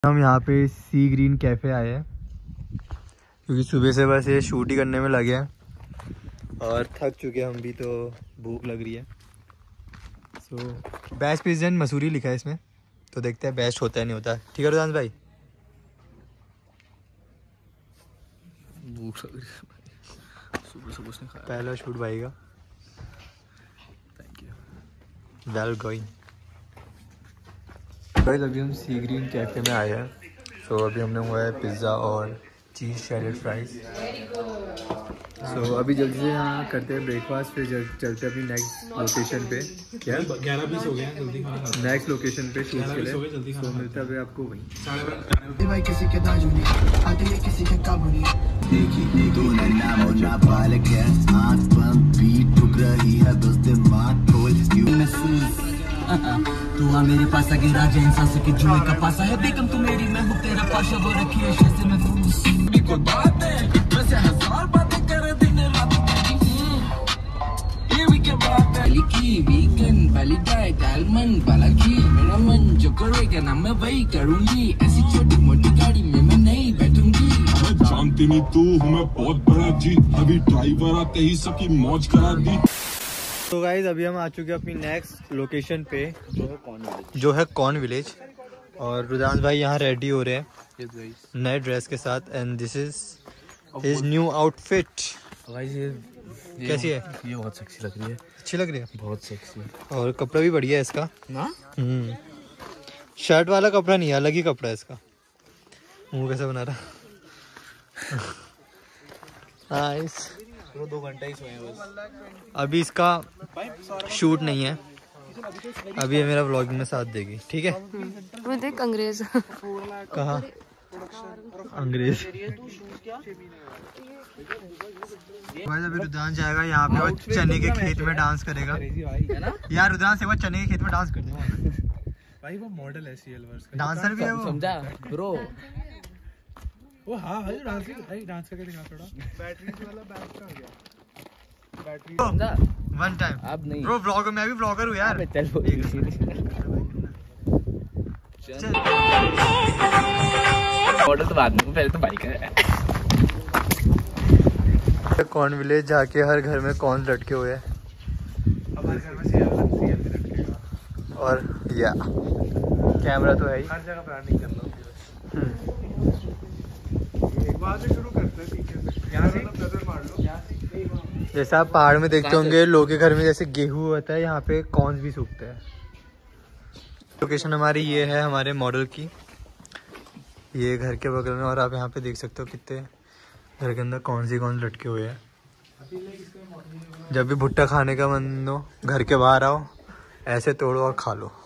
हम यहाँ पे सी ग्रीन कैफ़े आए हैं क्योंकि सुबह से बस ये शूट ही करने में लगे हैं और थक चुके हैं हम भी, तो भूख लग रही है। सो बेस्ट पिज़्ज़ा मसूरी लिखा है इसमें, तो देखते हैं बेस्ट होता है नहीं होता। ठीक है रुदान भाई? भूख लग रही है, सुबह सुबह उसने खाया। पहला शूट भाई का। Thank you. Well going. अभी हम सी ग्रीन कैफ़े में आए हैं। सो अभी हमने हुआ है पिज़्ज़ा और चीज़ सैलेड फ्राइज। सो अभी जल्दी से यहाँ करते हैं ब्रेकफास्ट, फिर चलते हैं अपनी नेक्स्ट लोकेशन पे। क्या 11:20 हो गया, जल्दी खाना। नेक्स्ट लोकेशन पे शूट के लिए। तो मिलता है अभी आपको वहीं। भाई किसी के दाजू नहीं आते, ये किसी के काबू नहीं। देखी तू नाम और ना बालक है, आँख बंद बीट ठुक रही है, बस दिमाग खोल क्यों महसूस। तू आ मेरे पास आगे राजा इंसान से कि जुए का पासा है, बेगम तू मेरी मैं हूँ तेरा पाशा, वो रखी है शैसे महफूज। भी कोई बात है वैसे हजार बातें कर दिन रात ये भी क्या बात है। लिखी वीगन वाली डाइट आलमंड वाला घी, मेरा मन जो करेगा ना मैं वही करूँगी, ऐसी छोटी मोटी गाड़ी में मैं नहीं बैठूंगी। जानती नहीं तू हूँ मैं बहुत बड़ा जी, अभी ड्राइवर आते ही सबकी मौज करा दी। तो गाइज अभी हम आ चुके हैं अपनी नेक्स्ट लोकेशन पे जो है कॉर्न विलेज। और रुदान भाई यहाँ रेडी हो रहे हैं नए ड्रेस के साथ, and this is his new outfit. कैसी है? ये बहुत सेक्सी लग रही है। अच्छी लग रही है, बहुत सेक्सी। और कपड़ा भी बढ़िया है इसका ना। शर्ट वाला कपड़ा नहीं है, अलग ही कपड़ा है इसका। मुंह कैसे बना रहा। नाइस। 2 घंटा ही सोए हैं बस। अभी इसका शूट नहीं है, अभी ये मेरा व्लॉगिंग में साथ देगी। ठीक है? वो देख अंग्रेज। कहाँ अंग्रेज? अभी रुद्रांश जाएगा यहाँ पे और चने के खेत में डांस करेगा। यार रुद्रांश एक बार चने के खेत में डांस कर दे भाई, वो मॉडल है सीएलवर्स का, डांसर भी है वो, समझा ब्रो। वो हाँ भाई डांस करके दिखा थोड़ा। बैटरी वाला बैग का हो गया, बैटरी समझा वन टाइम। अब नहीं ब्रो व्लॉगर, मैं भी व्लॉगर हूँ यार। चल मॉडल तो बाद में, पहले तो बाइक है। कॉर्न विलेज जाके हर घर में कॉर्न लटके हुए हैं। हमारे घर में सीएल भी लटकेगा। और या कैमरा तो है ही, हर जगह ब्रांडिंग कर लो। वहाँ से शुरू करते हैं, ठीक है? यहाँ से नजर मार लो। जैसे आप पहाड़ में देखते होंगे लोगों के घर में जैसे गेहूं होता है, यहाँ पे कॉर्न्स भी सूखते हैं। लोकेशन हमारी ये है, हमारे मॉडल की, ये घर के बगल में। और आप यहाँ पे देख सकते हो कितने घर के अंदर कौन लटके हुए हैं। जब भी भुट्टा खाने का मन हो, घर के बाहर आओ, ऐसे तोड़ो और खा लो।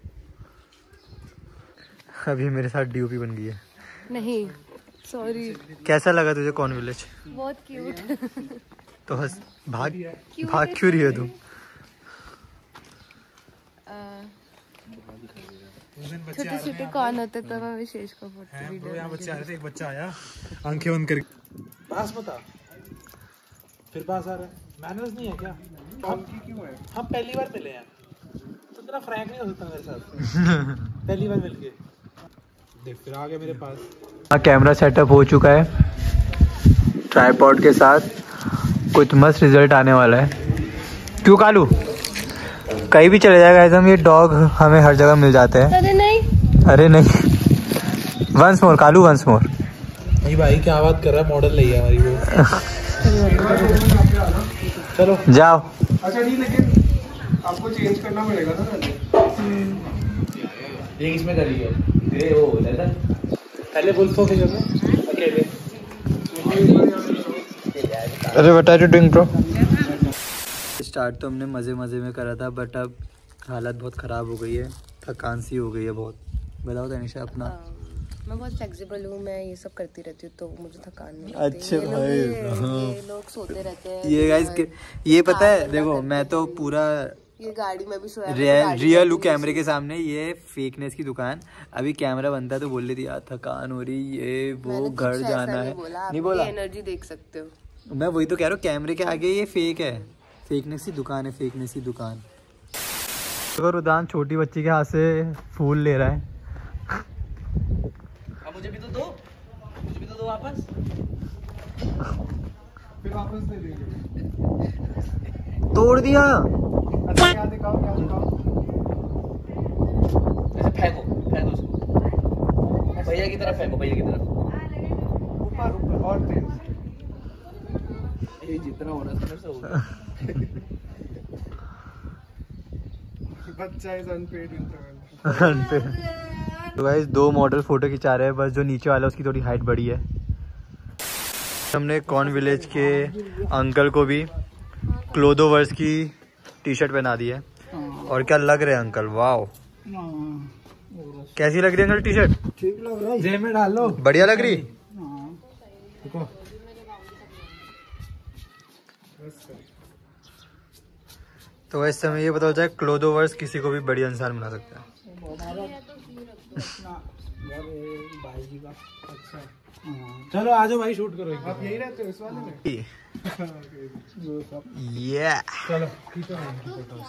अभी मेरे साथ डीओपी बन गई है। नहीं सॉरी। कैसा लगा तुझे कॉर्न विलेज? बहुत क्यूट। तो हंस भाग क्यों रही है तुम? छोटे छोटे कौन होते तो मैं विशेष को फोटो वीडियो। यहाँ बच्चे आ रहे थे, एक बच्चा आया आंखें बंद करके पास बता, फिर पास आ रहा है। मैनर्स नहीं है क्या? हम पहली बार मिले हैं तो इतना फ्रैंक नहीं हो सकता मेरे साथ। पहली बार मिलके देख, फिर आ गया मेरे पास। कैमरा सेटअप हो चुका है ट्राइपॉड के साथ, कुछ मस्त रिजल्ट आने वाला है। क्यों कालू? कहीं भी चले जाएगा एकदम, ये डॉग हमें हर जगह मिल जाते हैं। अरे नहीं once more Kalu, once more. नहीं भाई क्या बात कर रहा है, मॉडल नहीं है हमारी वो। चलो जाओ। अच्छा ठीक, लेकिन आपको चेंज करना पड़ेगा ना पहले। ये इसमें करिए वो पहले बोल तो अकेले। अरे what are you doing bro? Start तो हमने मज़े में करा था, बट अब हालत बहुत ख़राब हो गई है, थकान सी हो गई है बहुत। बताओ तनिषा अपना। मैं बहुत फ्लेक्सिबल हूँ, मैं ये सब करती रहती हूँ तो मुझे थकान नहीं होती। अच्छा भाई, ये लोग सोते रहते हैं। ये गाइस ये पता है, देखो मैं तो पूरा ये गाड़ी में भी सोया, रियल हूँ कैमरे के सामने। ये फेकनेस की दुकान। अभी कैमरा बनता तो बोल रही थी यार थकान हो रही, ये वो घर जाना है। नहीं बोला, एनर्जी देख सकते हो। मैं वही तो कह रहा हूँ, कैमरे के आगे ये फेक है, फेकनेस की दुकान है, फेकनेस की दुकान। तो रुदान छोटी बच्ची के हाथ से फूल ले रहा है। अब मुझे भी तो दो वापस। फिर वापस दे देंगे। तोड़ दिया। अच्छा क्या दिखाओ ऐसे फेंको उसको, भैया की तरफ फेंको, भैया की तरफ। ऊपर और तेज। ये जितना होना था मेरे से होगा। बच्चा इज अनपेड इंटरवल। तो गाइस 2 मॉडल फोटो खिंचा रहे हैं, बस जो नीचे वाला है उसकी थोड़ी हाइट बड़ी है। हमने कॉर्न विलेज के अंकल को भी क्लोथोवर्स की टी शर्ट पहना दी है। और क्या लग रहे हैं अंकल, वाओ। कैसी लग रही है अंकल टी शर्ट? ठीक लग रहा है, जेब में डाल लो। बढ़िया लग रही। देखो तो इस समय ये पता हो जाए क्लोथोवर्स किसी को भी बढ़िया इंसान बना सकता है। अच्छा चलो आ जाओ भाई, शूट करो। आप यही रहते हो इस वाले में? ये चलो खींचो फोटोज।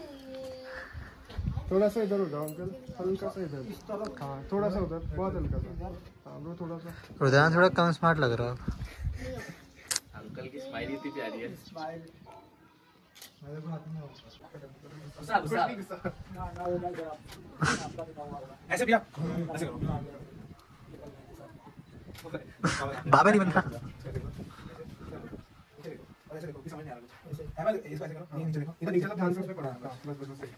थोड़ा सा इधर हो जाओ अंकल, हल्का सा इधर। हाँ थोड़ा सा उधर, बहुत हल्का सा। हाँ ब्रो थोड़ा सा। रुद्रान थोड़ा कम स्मार्ट लग रहा है। अंकल की स्माइल इतनी प्यारी है। ऐसे भी आप ऐसे करो। बाबा नहीं बनता। ऐसे देखो, समझ नहीं आ रहा। इसको ऐसे करो, नीचे देखो, इधर नीचे ध्यान से उसमें पड़ा है। बस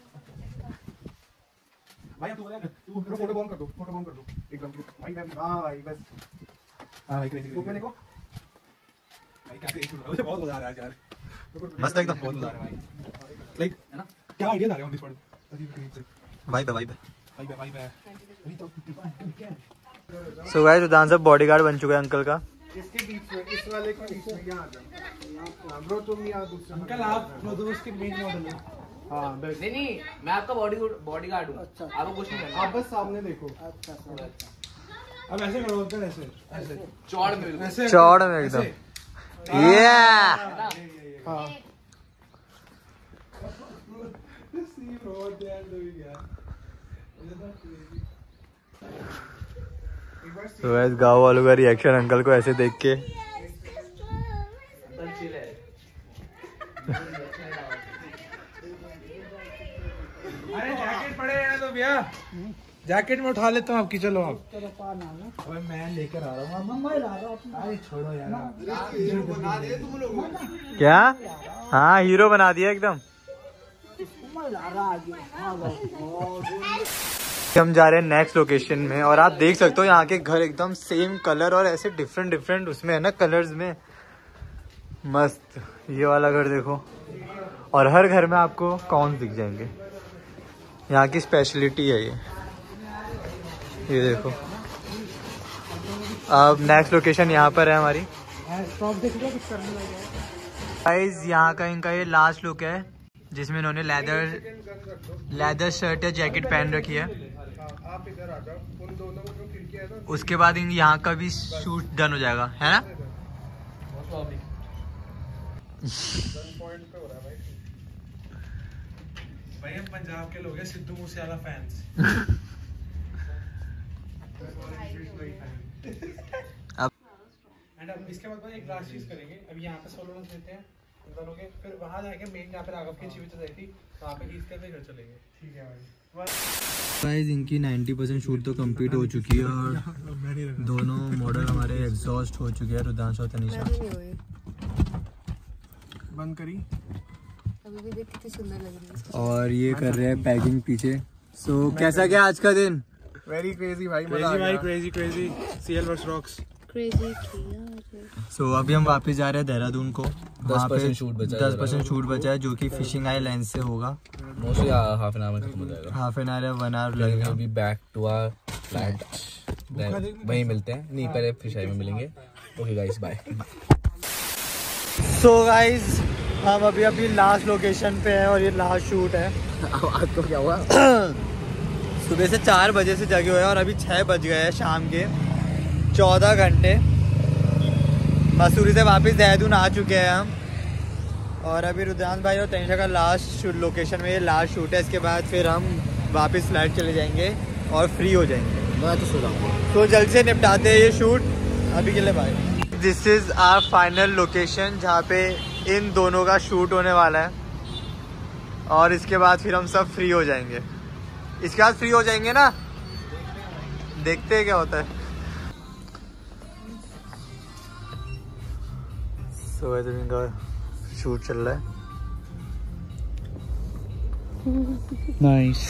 भाई आप फोटो बॉन्ड कर दो, एकदम। भाई हाँ भाई बस। हाँ भाई ऊपर देखो भाई, कैसे मुझे बहुत मजा आ रहा है यार। मस्त एकदम। बहुत मजा आ रहा है भाई। लाइक है ना, क्या आइडिया आ रहे हैं ऑन दिस पॉइंट। भाई भाई सो गाइस रुद्रान साहब बॉडीगार्ड बन चुके हैं अंकल का। इसके बीच में, इस वाले के बीच में यहाँ आ जाओ। ब्रो तुम यहाँ दूसरा अंकल, आप क्लोथोवर्स के मेन मॉडल हो। हाँ बस। नहीं मैं आपका बॉडीगार्ड हूँ। अच्छा आपको कुछ नहीं करना, आप बस सामने देखो। अच्छा अब ऐसे करो अंकल, ऐसे चौड़ में ऐसे चौड़ में एकदम। ये हाँ तो गाइस गाँव वालों का रिएक्शन अंकल को ऐसे देख के। अरे जैकेट पड़े हैं तो भैया, जैकेट में उठा लेता हूँ आपकी। चलो आप। अरे मैं लेकर आ रहा हूँ। अरे छोड़ो यार। क्या? हाँ हीरो बना दिया एकदम। हम जा रहे हैं नेक्स्ट लोकेशन में और आप देख सकते हो यहाँ के घर एकदम सेम कलर और ऐसे डिफरेंट उसमें है ना कलर्स में। मस्त। ये वाला घर देखो, और हर घर में आपको कॉर्न्स दिख जाएंगे। यहाँ की स्पेशलिटी है ये देखो। अब नेक्स्ट लोकेशन यहाँ पर है हमारी। गाइस यहाँ का इनका ये लास्ट लुक है जिसमें इन्होंने लेदर शर्ट या जैकेट पहन रखी है। आप इधर आ जाओ, उन दोनों में जो खिड़की है ना, उसके बाद यहाँ का भी शूट डन हो जाएगा, है ना? पॉइंट पे हो रहा है भाई हम पंजाब के लोग हैं, सिद्धू मूसेवाला फैंस। एंड अब इसके बाद एक लास्ट चीज करेंगे। अब यहाँ पे सोलो रन लेते हैं इन दोनों के, फिर वहाँ जाएंगे मेन जहाँ पे राघव की जीवित जाती थी, वहाँ पे ईद करके घर चलेंगे। ठीक है भाई। गाइस इनकी 90% शूट तो कंप्लीट हो चुकी है और दोनों मॉडल हमारे एग्जॉस्ट हो चुके हैं, रुद्रांश और तनिषा। बंद करी। अभी भी देख कितनी सुंदर लग रही है। और ये कर रहे हैं पैकिंग पीछे। सो कैसा गया आज का दिन? वेरी क्रेजी भाई, crazy CL works rocks. Crazy so अभी हम वापस जा रहे हैं देहरादून को। 10% शूट बचा है, 10% शूट बचा है जो कि फिशिंग आइलैंड से होगा। मोस्टली हाफ एन आवर में खत्म हो जाएगा। हाफ एन आवर या 1 आवर लगेगा। Be back to our flat, वहीं मिलते हैं। नहीं पहले फिश आई में मिलेंगे। Okay guys bye. So guys हम अभी लास्ट लोकेशन पे हैं और ये लास्ट शूट है। आज तो क्या हुआ? सुबह से 4 बजे से जगे हुए हैं और अभी 6 बज गए हैं शाम के। 14 घंटे मसूरी से वापस देहरादून आ चुके हैं हम। और अभी रुद्रांश भाई और तनिषा का लास्ट लोकेशन में ये लास्ट शूट है। इसके बाद फिर हम वापस फ्लाइट चले जाएंगे और फ्री हो जाएंगे। मैं तो सो जाऊंगा। तो जल्द से निपटाते हैं ये शूट, अभी के लिए bye. This is our final location जहाँ पे इन दोनों का शूट होने वाला है, और इसके बाद फिर हम सब फ्री हो जाएंगे। इसके बाद फ्री हो जाएंगे ना, देखते हैं क्या होता है। सो इनका शूट चल रहा है। Nice.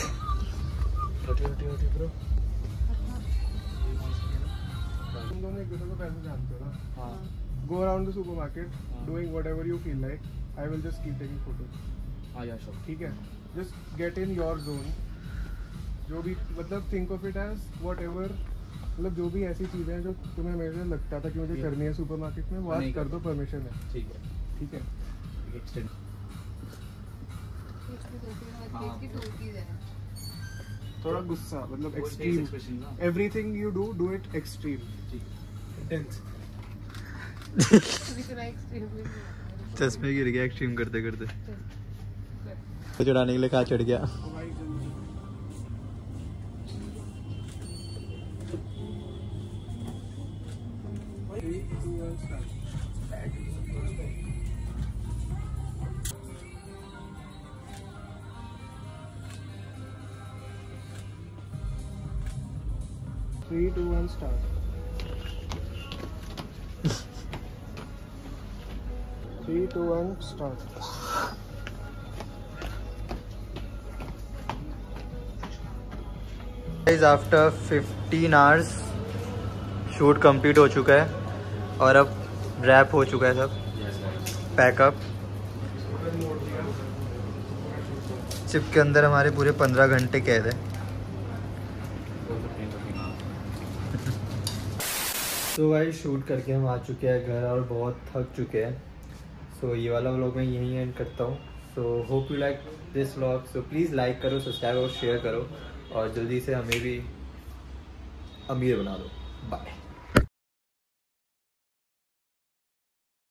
Go around the supermarket, doing whatever you feel like. I will just keep taking photos. हाँ यार sure. ठीक है? Just get in your zone. जो भी मतलब think of it as whatever, मतलब जो भी ऐसी चीजें हैं जो तुम्हें हमेशा लगता था कि मुझे करनी है सुपरमार्केट में, वो आज कर दो, परमिशन है। ठीक है। ठीक है? एक्सटेंड। थोड़ा गुस्सा, मतलब extreme. Everything you do it extreme. Intense. चश्मे गिर गया एक्सट्रीम करते करते। तो चढ़ाने के लिए कहाँ चढ़ गया। Three, two, one, start. 3, 2, 1, start. After 15 hours shoot complete हो चुका है, और अब रैप हो चुका है सब, पैकअप। चिप के अंदर हमारे पूरे 15 घंटे कैद है। तो भाई शूट करके हम आ चुके हैं घर, और बहुत थक चुके हैं। सो ये वाला व्लॉग मैं यहीं एंड करता हूँ। So hope you like this vlog. So please like करो, सब्सक्राइब और शेयर करो, और जल्दी से हमें भी अमीर बना दो। बाय।